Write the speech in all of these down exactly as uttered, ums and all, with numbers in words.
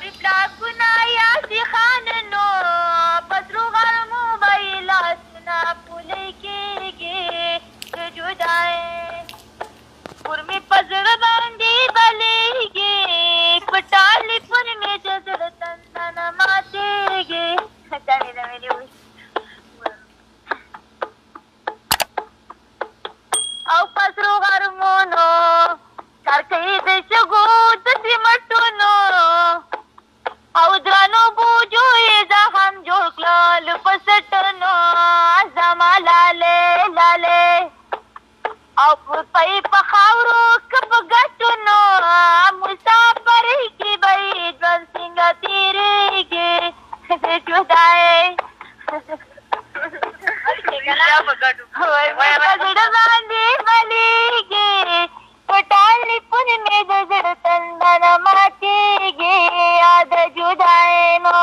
پلاکونه یاسي خاننو په سرو غرمو به یې لاسونه پولۍ کېږي د جدایۍ پر مې په زړه باندې بلېږي په ټالیفون مې د زړه تنده نه ماتېږي دمې دمې دې وایي او په سرو غرمونو کار کوي د شګو د سیمټونو او درنو بوجو یې زخم جوړ کړل په سټنو زما لالې لالې او پرپۍ په خاورو که په ګټونو مسافر کې به یې ژوند څنګه تېرېږي د جدایۍ زړه باندې بلېږي په ټالیفون مې د زړه تنده نه ماتېږي یاد جدایۍ نو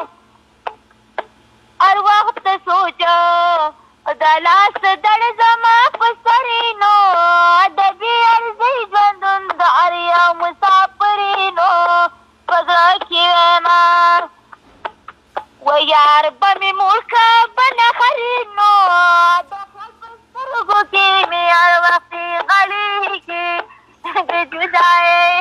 هر وخت سوچه د لاس دړ زما په سرینو د بې ارزۍ ژوندون د هر یو مسافرینو په زړه کې ویمه و یار به مې موړ که به نه خرینو د خپل په سترګو کې مې هر وخت غړېږي د جدایۍ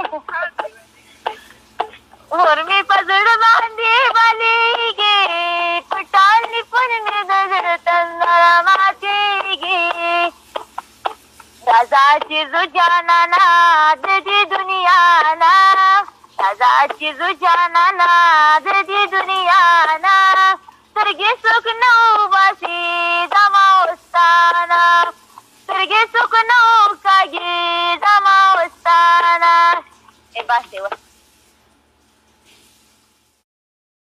اور مې په زړه باندې بلېږي په ټالیفون مې د زړه تنده ماتېږي راځه چې زو جانانه د دې دنیا نه راځه چې زو جانانه د دې دنیا نه سترګې څوک نه وباسي زما وستانه سترګې څوک نه وکاږي زما وستانه ای بس دی